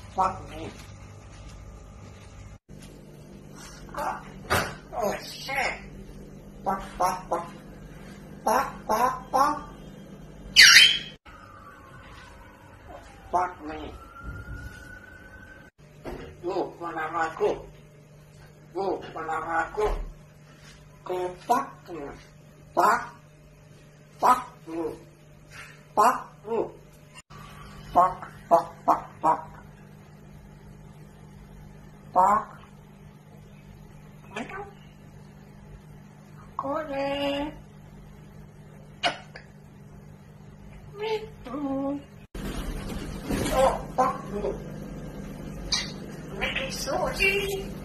Fuck me. Oh shit. Fuck. Fuck me. Penaraku. Penaraku. Fuck you. Fuck you. Fuck you. Fuck. Kore. Me too. Oh, fuck you. Make it so easy.